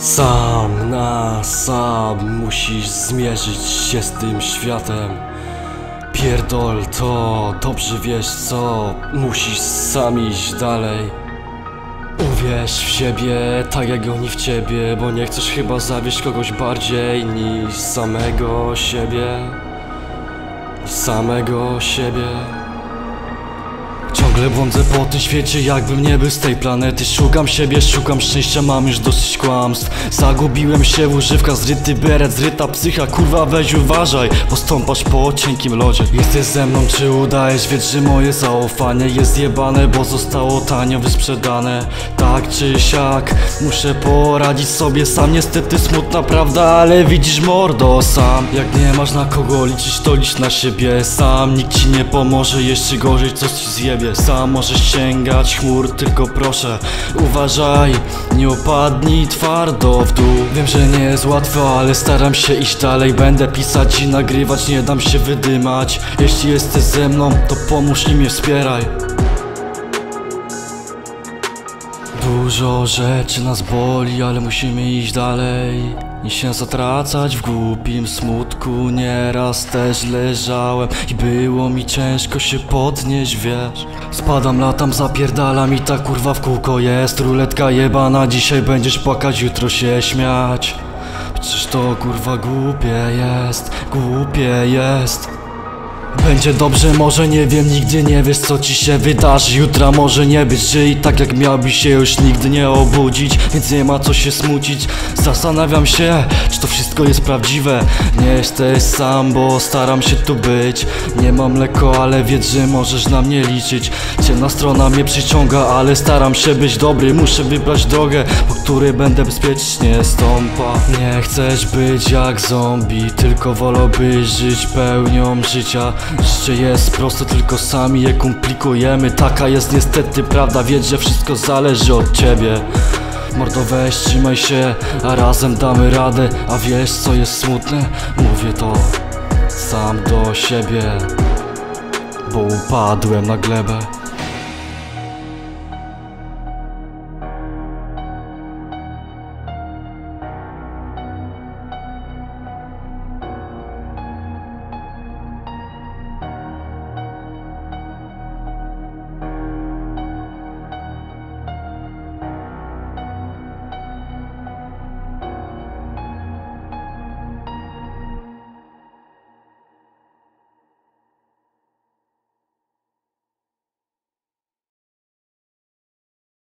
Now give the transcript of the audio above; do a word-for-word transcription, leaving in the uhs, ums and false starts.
Sam na sam musisz zmierzyć się z tym światem. Pierdol to, dobrze wiesz co, musisz sam iść dalej. Uwierz w siebie, tak jak oni w ciebie, bo nie chcesz chyba zawieść kogoś bardziej niż samego siebie. Samego siebie. Ciągle błądzę po tym świecie, jakbym nie był z tej planety. Szukam siebie, szukam szczęścia, mam już dosyć kłamstw. Zagubiłem się w używkach, zryty beret, zryta psycha. Kurwa weź uważaj, bo stąpasz po cienkim lodzie. Jesteś ze mną czy udajesz, wiedz, że moje zaufanie jest jebane, bo zostało tanio wysprzedane. Tak czy siak, muszę poradzić sobie sam. Niestety smutna prawda, ale widzisz mordo sam. Jak nie masz na kogo liczyć, to licz na siebie sam. Nikt ci nie pomoże, jeszcze gorzej coś ci zjebie. Sam możesz sięgać chmur, tylko proszę uważaj, nie opadnij twardo w dół. Wiem, że nie jest łatwo, ale staram się iść dalej. Będę pisać i nagrywać, nie dam się wydymać. Jeśli jesteś ze mną, to pomóż i mnie wspieraj. Dużo rzeczy nas boli, ale musimy iść dalej. Nie się zatracać w głupim smutku. Nieraz też leżałem i było mi ciężko się podnieść, wiesz. Spadam, latam, zapierdalam i ta kurwa w kółko jest. Ruletka jebana, dzisiaj będziesz płakać, jutro się śmiać. Przecież to kurwa głupie jest, głupie jest. Będzie dobrze, może nie wiem, nigdy nie wiesz co ci się wydarzy. Jutra może nie być, żyj tak jak miałbyś się już nigdy nie obudzić. Więc nie ma co się smucić. Zastanawiam się, czy to wszystko jest prawdziwe. Nie jesteś sam, bo staram się tu być. Nie mam lekko, ale wiedz, że możesz na mnie liczyć. Ciemna strona mnie przyciąga, ale staram się być dobry. Muszę wybrać drogę, po której będę bezpiecznie stąpał. Nie chcesz być jak zombie, tylko wolałbyś żyć pełnią życia. Życie jest proste, tylko sami je komplikujemy. Taka jest niestety prawda, wiedz, że wszystko zależy od ciebie. Mordo weź, trzymaj się, a razem damy radę. A wiesz co jest smutne? Mówię to sam do siebie, bo upadłem na glebę.